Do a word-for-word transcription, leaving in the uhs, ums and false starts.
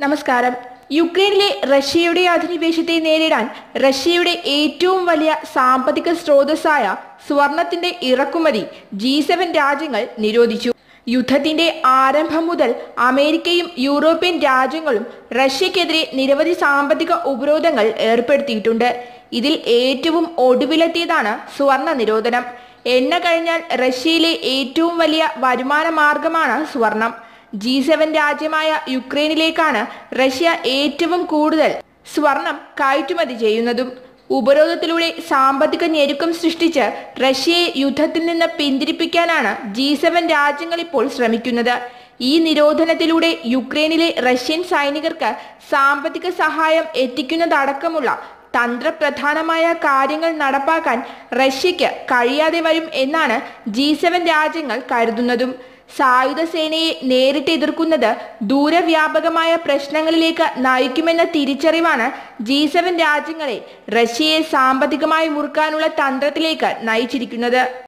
നമസ്കാരം. യുക്രൈനിലെ റഷ്യയുടെ അധിനിവേശത്തെ നേരിടാൻ റഷ്യയുടെ ഏറ്റവും വലിയ സാമ്പത്തിക സ്രോതസ്സായ സ്വർണത്തിന്റെ ഇറക്കുമതി ജി സെവൻ രാജ്യങ്ങൾ നിരോധിച്ചു. യുദ്ധത്തിന്റെ ആരംഭം മുതൽ അമേരിക്കയും യൂറോപ്യൻ രാജ്യങ്ങളും റഷ്യക്കെതിരെ നിരവധി സാമ്പത്തിക ഉപരോധങ്ങൾ ഏർപ്പെടുത്തിയിട്ടുണ്ട്. ഇതിൽ ഏറ്റവും ഒടുവിലെത്തിയതാണ് സ്വർണ നിരോധനം. എണ്ണ കഴിഞ്ഞാൽ റഷ്യയിലെ ഏറ്റവും വലിയ വരുമാന മാർഗമാണ് സ്വർണം. ജി സെവൻ രാജ്യമായ യുക്രൈനിലേക്കാണ് റഷ്യ ഏറ്റവും കൂടുതൽ സ്വർണം കയറ്റുമതി ചെയ്യുന്നതും. ഉപരോധത്തിലൂടെ സാമ്പത്തിക ഞെരുക്കം സൃഷ്ടിച്ച് റഷ്യയെ യുദ്ധത്തിൽ നിന്ന് പിന്തിരിപ്പിക്കാനാണ് ജി സെവൻ രാജ്യങ്ങൾ ഇപ്പോൾ ശ്രമിക്കുന്നത്. ഈ നിരോധനത്തിലൂടെ യുക്രൈനിലെ റഷ്യൻ സൈനികർക്ക് സാമ്പത്തിക സഹായം എത്തിക്കുന്നതടക്കമുള്ള തന്ത്രപ്രധാനമായ കാര്യങ്ങൾ നടപ്പാക്കാൻ റഷ്യയ്ക്ക് കഴിയാതെ വരും എന്നാണ് ജി സെവൻ രാജ്യങ്ങൾ കരുതുന്നതും. സായുധ സേനയെ നേരിട്ട് എതിർക്കുന്നത് ദൂരവ്യാപകമായ പ്രശ്നങ്ങളിലേക്ക് നയിക്കുമെന്ന തിരിച്ചറിവാണ് ജി സെവൻ രാജ്യങ്ങളെ റഷ്യയെ സാമ്പത്തികമായി മുറുക്കാനുള്ള തന്ത്രത്തിലേക്ക് നയിച്ചിരിക്കുന്നത്.